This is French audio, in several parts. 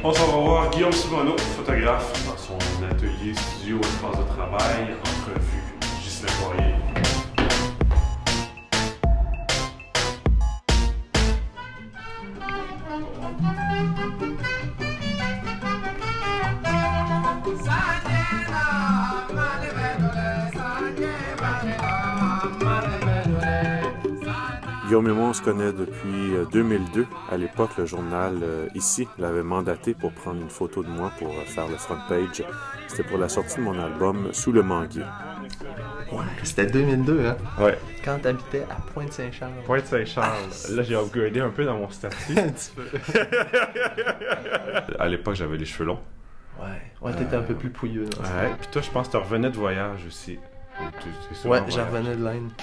On s'en va voir Guillaume Simoneau, photographe, dans son atelier, studio, espace de travail, entrevue. Ghislain Poirier. Guillaume et moi, on se connaît depuis 2002. À l'époque, le journal Ici l'avait mandaté pour prendre une photo de moi pour faire le front page. C'était pour la sortie de mon album Sous le manguier. Ouais, c'était 2002, hein? Ouais. Quand t'habitais à Pointe-Saint-Charles. Pointe-Saint-Charles. Là, j'ai upgradé un peu dans mon statut. Un petit peu. À l'époque, j'avais les cheveux longs. Ouais, t'étais un peu plus pouilleux. Là, Ouais. Puis toi, je pense que tu revenais de voyage aussi. Ouais, j'en revenais de l'Inde.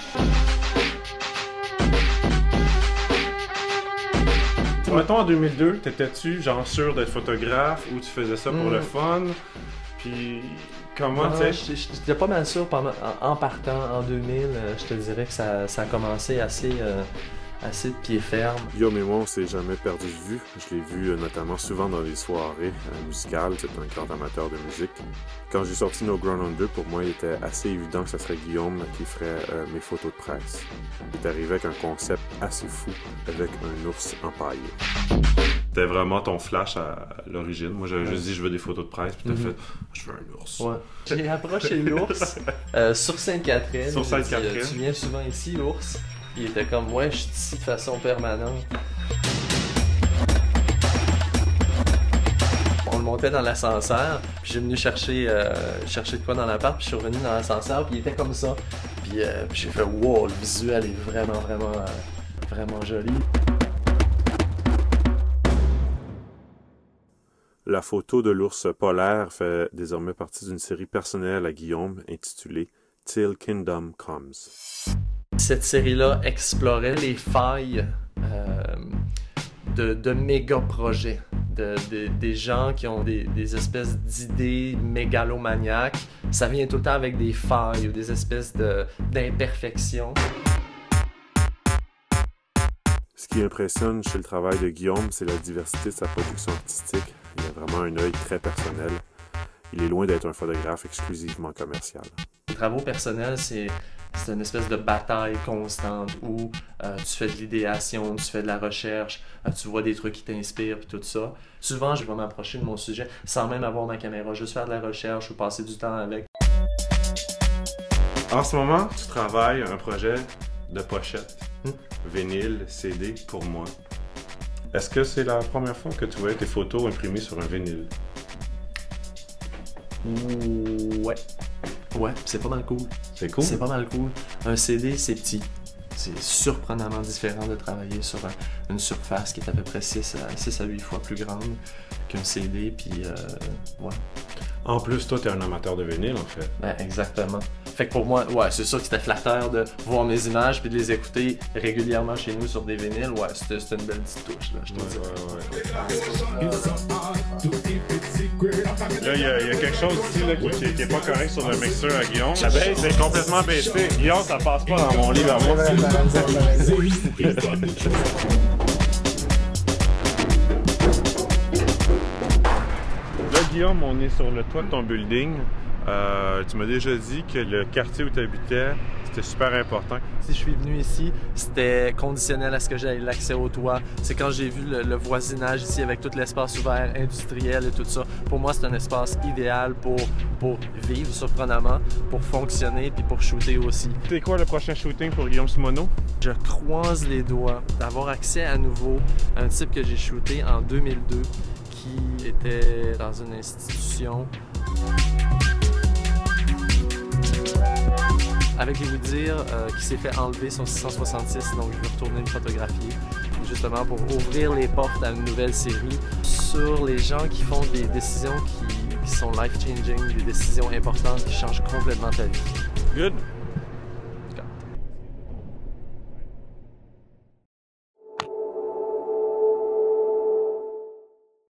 Mettons en 2002, t'étais-tu genre sûr d'être photographe ou tu faisais ça pour le fun? Puis comment, tu sais? J'étais pas mal sûr en partant en 2000, je te dirais que ça a commencé assez de pied ferme. Guillaume et moi, on s'est jamais perdu de vue. Je l'ai vu notamment souvent dans les soirées musicales. C'est un grand amateur de musique. Quand j'ai sorti No Ground Under, pour moi, il était assez évident que ce serait Guillaume qui ferait mes photos de presse. Il est arrivé avec un concept assez fou, avec un ours empaillé. C'était vraiment ton flash à l'origine. Moi, j'avais juste dit je veux des photos de presse, puis t'as fait je veux un ours. Ouais. J'ai approché l'ours sur Sainte-Catherine. Sur Sainte-Catherine. Tu viens souvent ici, l'ours? Il était comme, ouais, je suis ici de façon permanente. On le montait dans l'ascenseur, puis j'ai venu chercher de quoi dans l'appart, puis je suis revenu dans l'ascenseur, puis il était comme ça. Puis j'ai fait, wow, le visuel est vraiment joli. La photo de l'ours polaire fait désormais partie d'une série personnelle à Guillaume intitulée Till Kingdom Comes. Cette série-là explorait les failles de méga projets, des gens qui ont des espèces d'idées mégalomaniaques. Ça vient tout le temps avec des failles ou des espèces d'imperfections. Ce qui impressionne chez le travail de Guillaume, c'est la diversité de sa production artistique. Il a vraiment un œil très personnel. Il est loin d'être un photographe exclusivement commercial. Les travaux personnels, c'est une espèce de bataille constante où tu fais de l'idéation, tu fais de la recherche, tu vois des trucs qui t'inspirent et tout ça. Souvent, je vais m'approcher de mon sujet sans même avoir ma caméra, juste faire de la recherche ou passer du temps avec. En ce moment, tu travailles un projet de pochette, vinyle, CD pour moi. Est-ce que c'est la première fois que tu vois tes photos imprimées sur un vinyle? Ouais. Ouais, c'est pas mal cool. C'est cool? C'est pas mal cool. Un CD, c'est petit. C'est surprenamment différent de travailler sur une surface qui est à peu près 6 à 8 fois plus grande qu'un CD, puis ouais. En plus, toi, t'es un amateur de vinyle, en fait. Ouais, exactement. Fait que pour moi, ouais, c'est sûr que c'était flatteur de voir mes images puis de les écouter régulièrement chez nous sur des vinyles. Ouais, c'était une belle petite touche, là, je te dis. Là, il y a quelque chose ici là, qui est pas correct sur le mixeur à Guillaume. La baisse est complètement baissée. Guillaume, ça passe pas dans mon livre à moi. Là, Guillaume, on est sur le toit de ton building. Tu m'as déjà dit que le quartier où tu habitais, c'était super important. Si je suis venu ici, c'était conditionnel à ce que j'aie l'accès au toit. C'est quand j'ai vu le voisinage ici avec tout l'espace ouvert, industriel et tout ça. Pour moi, c'est un espace idéal pour vivre, surprenamment, pour fonctionner puis pour shooter aussi. C'est quoi le prochain shooting pour Guillaume Simoneau? Je croise les doigts d'avoir accès à nouveau à un type que j'ai shooté en 2002 qui était dans une institution. Avec les vous dire qu'il s'est fait enlever son 666, donc je vais retourner le photographier, justement pour ouvrir les portes à une nouvelle série sur les gens qui font des décisions qui sont life-changing, des décisions importantes qui changent complètement ta vie. Good.